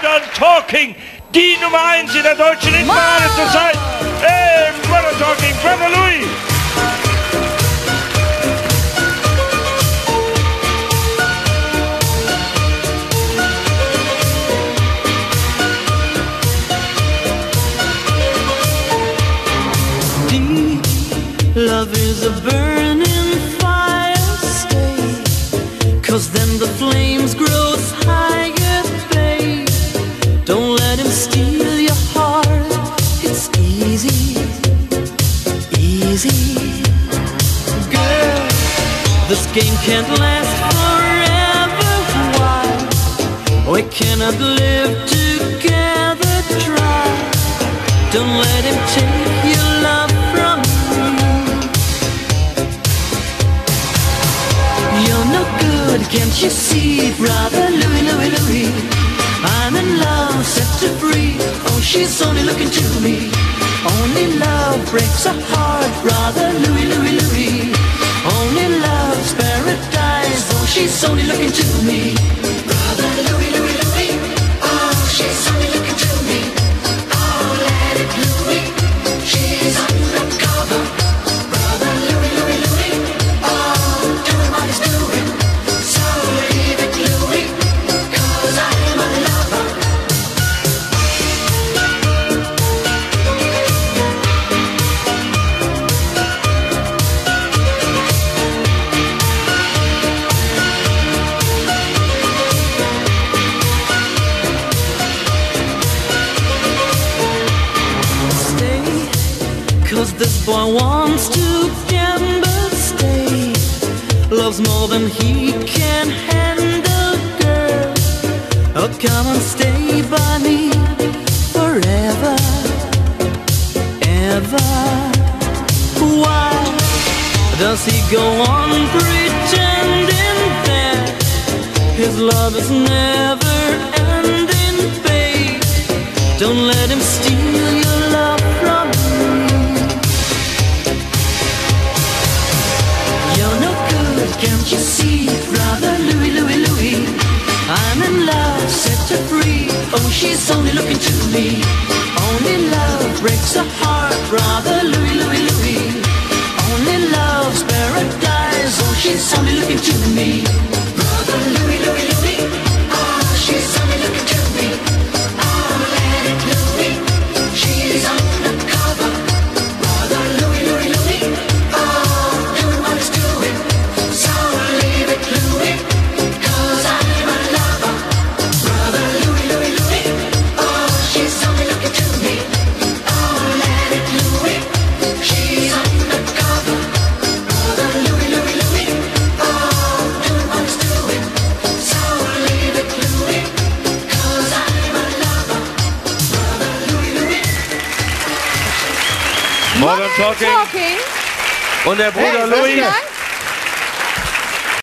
Modern Talking, die Nummer 1 in der deutschen Hitparade zurzeit. Hey, Modern Talking, Brother Louis. Love is a burning fire, stay, 'cause then the flames grow higher, babe. Don't let him steal your heart, it's easy, easy. Girl, this game can't last forever, why? We cannot live together, try. Don't let him take your love from you. You're no good, can't you see, brother Louis, Louis, Louis? I'm in love, set to free. Oh, she's only looking to me. Only love breaks a heart, brother Louis, Louis, Louis. Only love's paradise. Oh, she's only looking to me. Brother Louis, Louis, Louis. Oh, she's only looking to me. Oh, let it Louis. She's undercover. Brother Louis, Louis, Louis. Oh, doing what he's doing. So leave it Louis, 'cause I am a lover. Stay, 'cause this boy wants to gamble, stay. Loves more than he can handle, girl. Oh, come and stay by me forever, ever. Why does he go on pretending that his love is never ending, babe? Don't let him steal your love from me. You're no good, can't you see, brother Louis, Louis, Louis? I'm in love, set her free. Oh, she's only looking to me. Only love breaks a heart, brother Louis, Louis, Louis. Only love's paradise. Oh, she's only looking to me. Brother Louis, Louis, Louis. Oh, she's only looking to me. Oh, let it Louis. She's undercover. Brother Louis, Louis, Louis. Oh, doing what he's doing. So leave it Louis, 'cause I'm a lover. Brother Louis, Louis, Louis. Oh, she's only looking to me. Oh, let it Louis. She's undercover. Brother Louis, Louis, Louis. Oh, doing what he's doing. So leave it Louis, 'cause I'm a lover. Brother Louis, Louis. Modern Talking. Und der Bruder Louis.